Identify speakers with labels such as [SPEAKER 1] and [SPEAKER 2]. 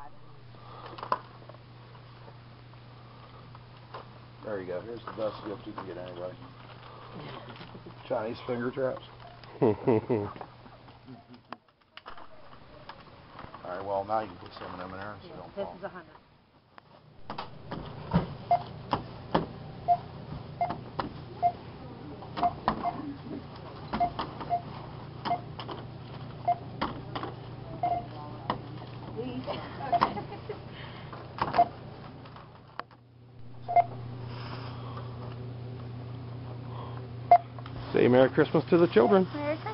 [SPEAKER 1] There you go. Here's the best gift you can get anybody. Chinese finger traps. Alright, well now you can put some of them in there so they don't fall.
[SPEAKER 2] This is 100.
[SPEAKER 3] Say Merry Christmas to the children.
[SPEAKER 2] Merry Christmas.